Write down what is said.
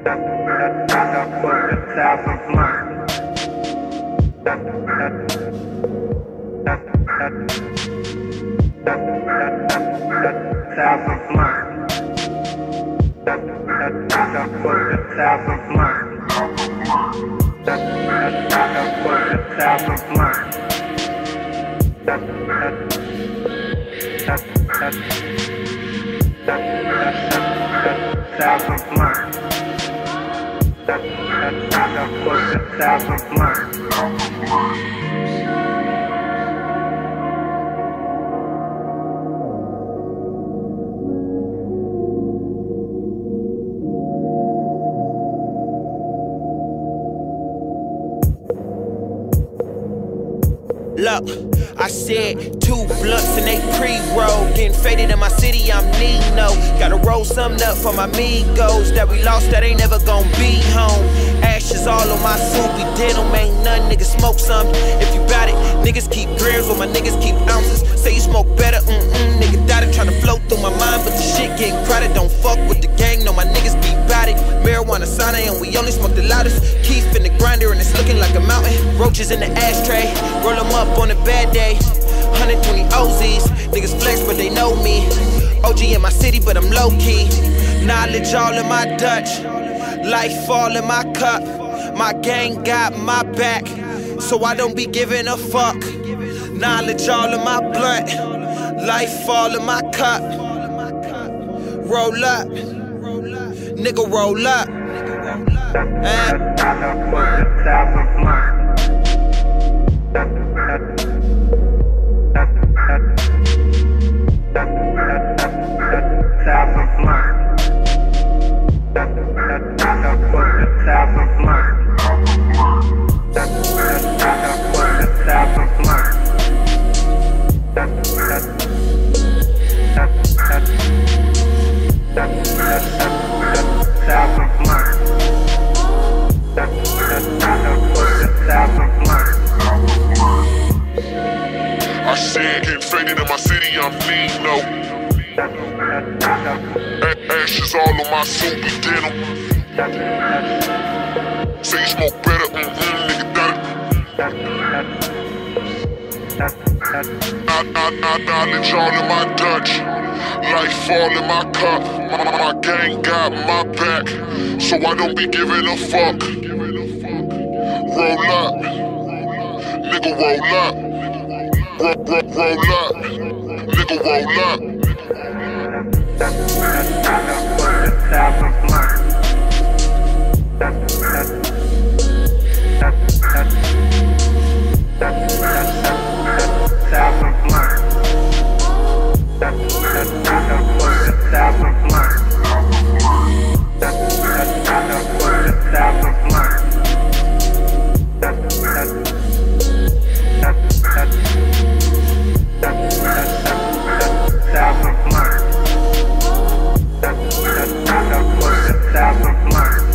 Look, I said 2 blunts and they pre-roll. Getting faded in my city, I'm Nino. Gotta roll something up for my amigos that we lost that ain't never gon' be home. Ashes all on my soupy denim, ain't none, niggas smoke something. If you bout it, niggas keep grams while my niggas keep ounces. Say you smoke better, nigga doubt it. Tryna float through my mind, but the shit getting crowded. Don't fuck with the gang, no, my niggas be bout it. Marijuana sauna and we only smoke the loudest. Keith in the grinder and it's looking like a mountain. Roaches in the ashtray, roll them up on a bad day. 120 OZs, niggas flex but they know me. OG in my city but I'm low-key. Knowledge all in my Dutch, life all in my cup. My gang got my back, so I don't be giving a fuck. Knowledge all in my blunt, life all in my cup. Roll up, nigga roll up. I said, getting faded in my city, I'm Nino. Ashes all on my soupy denim. Say you smoke better, nigga doubt it. Knowledge all in my Dutch, life all in my cup. My gang got my back, so I don't be giving a fuck. Roll up, nigga roll up. Roll up, nigga roll up. Thousand blunt.